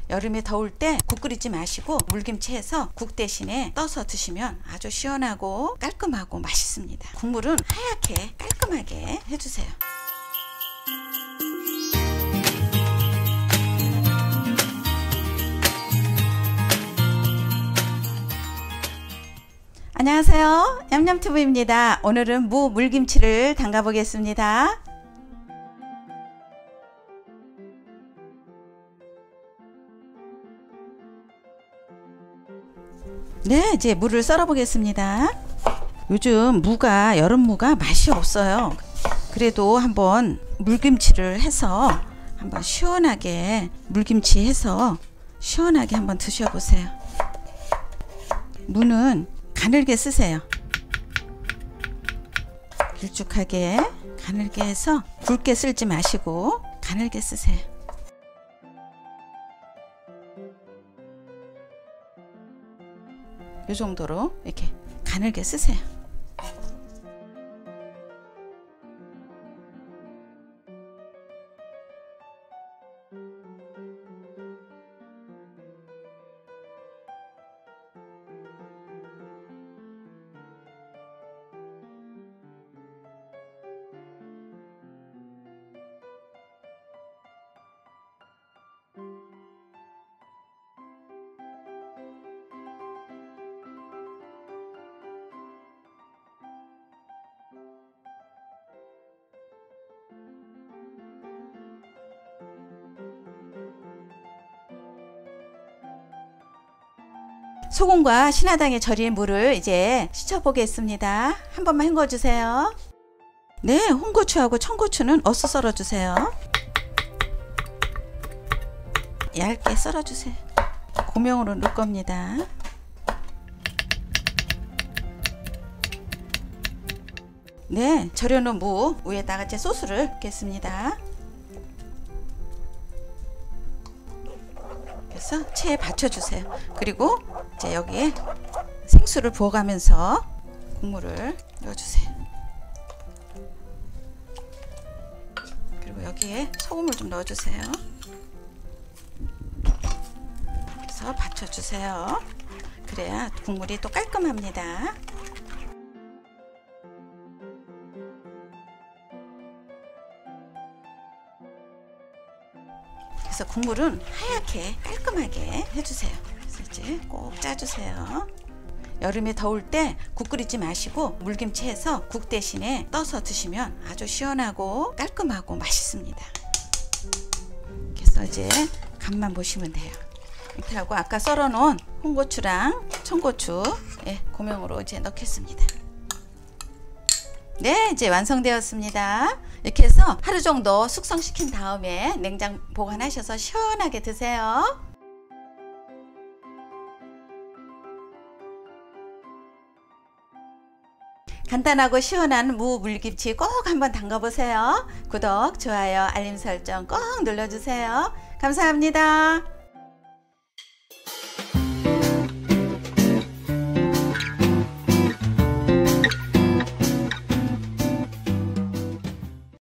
여름에 더울 때 국 끓이지 마시고 물김치 해서 국 대신에 떠서 드시면 아주 시원하고 깔끔하고 맛있습니다. 국물은 하얗게 깔끔하게 해주세요. 안녕하세요, 냠냠튜브입니다. 오늘은 무 물김치를 담가 보겠습니다. 네, 이제 무를 썰어 보겠습니다. 요즘 무가, 여름 무가 맛이 없어요. 그래도 한번 물김치를 해서 한번 시원하게 물김치 해서 시원하게 한번 드셔보세요. 무는 가늘게 쓰세요. 길쭉하게 가늘게 해서 굵게 쓸지 마시고 가늘게 쓰세요. 이 정도로 이렇게 가늘게 쓰세요. 소금과 신화당에 절인 무를 이제 씻어 보겠습니다. 한 번만 헹궈 주세요. 네, 홍고추하고 청고추는 어슷 썰어 주세요. 얇게 썰어 주세요. 고명으로 넣을 겁니다. 네, 절여놓은 무 위에다가 이제 소스를 붓겠습니다. 그래서 체에 받쳐주세요. 그리고 이제 여기에 생수를 부어가면서 국물을 넣어주세요. 그리고 여기에 소금을 좀 넣어주세요. 그래서 받쳐주세요. 그래야 국물이 또 깔끔합니다. 그래서 국물은 하얗게 깔끔하게 해주세요. 그래서 이제 꼭 짜주세요. 여름에 더울 때 국 끓이지 마시고 물김치 해서 국 대신에 떠서 드시면 아주 시원하고 깔끔하고 맛있습니다. 그래서 이제 간만 보시면 돼요. 이렇게 하고 아까 썰어 놓은 홍고추랑 청고추 고명으로 이제 넣겠습니다. 네, 이제 완성되었습니다. 이렇게 해서 하루 정도 숙성시킨 다음에 냉장 보관하셔서 시원하게 드세요. 간단하고 시원한 무 물김치 꼭 한번 담가 보세요. 구독, 좋아요, 알림 설정 꼭 눌러주세요. 감사합니다.